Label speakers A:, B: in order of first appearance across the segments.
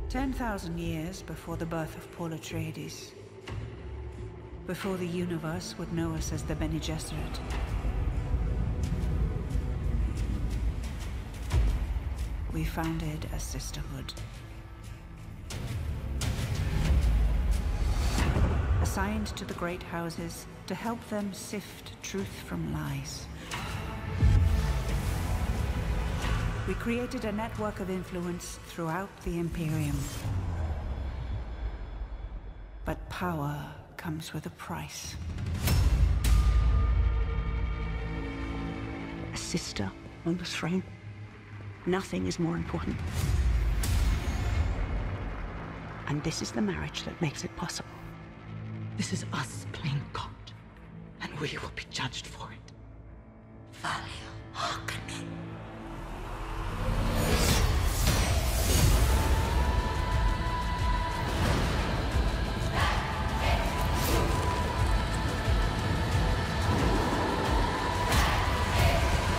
A: 10,000 years before the birth of Paul Atreides. Before the universe would know us as the Bene Gesserit. We founded a sisterhood. Assigned to the great houses to help them sift truth from lies. We created a network of influence throughout the Imperium. But power comes with a price.
B: A sister on the throne. Nothing is more important. And this is the marriage that makes it possible.
C: This is us playing God, and we will be judged for it. Value Harkonnen.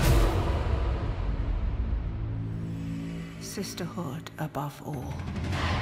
A: Sisterhood above all.